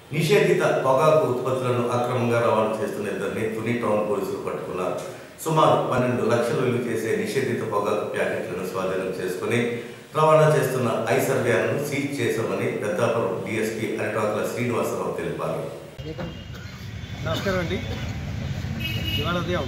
నిషేధిత పొగాకు ఉత్పత్తులను అక్రమంగా రవాణా చేస్తున్న ఇద్దరిని తుని టౌన్ పోలీసులు పట్టుకున్నారు. సుమారు 12 లక్షలు విలువ చేసే నిషేధిత పొగాకు ప్యాకెట్లను స్వాధీనం చేసుకుని రవాణా చేస్తున్న ఐసర్ వ్యాన్ను సీజ్ చేశామని పెద్దాపురం డీఎస్పీ అరిటాకుల శ్రీనివాసరావు తెలిపారు. నమస్కారం అండి. ఇవాళ ఉదయం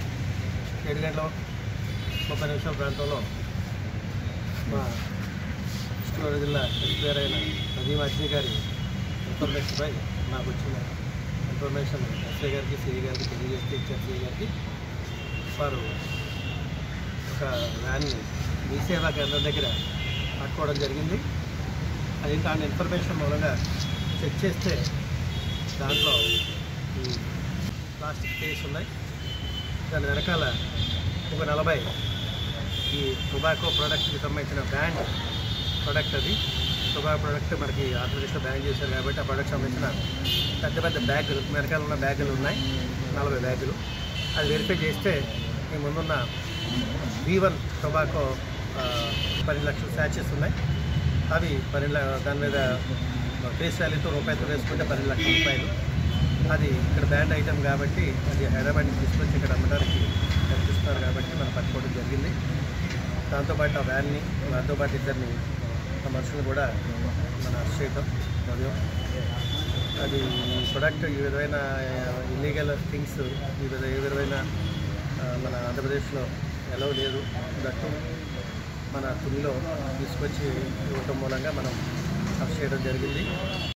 7:30 ప్రాంతంలో మా కృష్ణానగర్ జిల్లా ఎస్పీఆర్ అయిన నదీం అజ్ని గారి ఇన్ఫర్మేషన్పై నాకు వచ్చిన ఇన్ఫర్మేషన్ ఎస్ఐ గారికి సిఐ గారికి తెలియజేస్తే ఇచ్చారు. సిఐ గారికి వారు ఒక వ్యాన్ని మీ సేవా కేంద్రం దగ్గర పట్టుకోవడం జరిగింది. అది దాని ఇన్ఫర్మేషన్ మూలంగా చెక్ చేస్తే దాంట్లో ఈ ప్లాస్టిక్ కేస్ ఉన్నాయి. దాని వెనకాల ఒక 40 ఈ టొబాకో ప్రోడక్ట్కి సంబంధించిన బ్రాండ్ ప్రోడక్ట్. అది టొబాకో ప్రోడక్ట్ మనకి ఆంధ్రప్రదేశ్లో బ్యాన్ చేశారు కాబట్టి ఆ ప్రోడక్ట్ సంబంధించిన పెద్ద పెద్ద బ్యాగులు వెనకాల ఉన్న బ్యాగులు ఉన్నాయి, 40 బ్యాగులు. అది వెరిఫై చేస్తే ఈ ముందున్న V1 టొబాకో 12 లక్షల శాచెస్ ఉన్నాయి. అవి 12 దాని మీద ఫేస్ వాల్యూతో రూపాయలతో వేసుకుంటే 12 లక్షల రూపాయలు. అది ఇక్కడ బ్యాండ్ ఐటమ్ కాబట్టి అది హైదరాబాద్ నుంచి తీసుకొచ్చి ఇక్కడ అమ్మడానికి కనిపిస్తున్నారు కాబట్టి మనం పట్టుకోవడం జరిగింది. దాంతోపాటు ఆ వ్యాన్ని దాంతోపాటు ఇద్దరిని మనుషులు కూడా మన అరెస్ట్ చేయడం మరియు అది ప్రొడక్ట్ ఈ విధమైన ఇల్లీగల్ థింగ్స్ ఈ విధమైన మన ఆంధ్రప్రదేశ్లో ఎలా లేదు. దట్టు మన తునిలో తీసుకొచ్చి ఇవ్వటం మూలంగా మనం అరెస్ట్ చేయడం జరిగింది.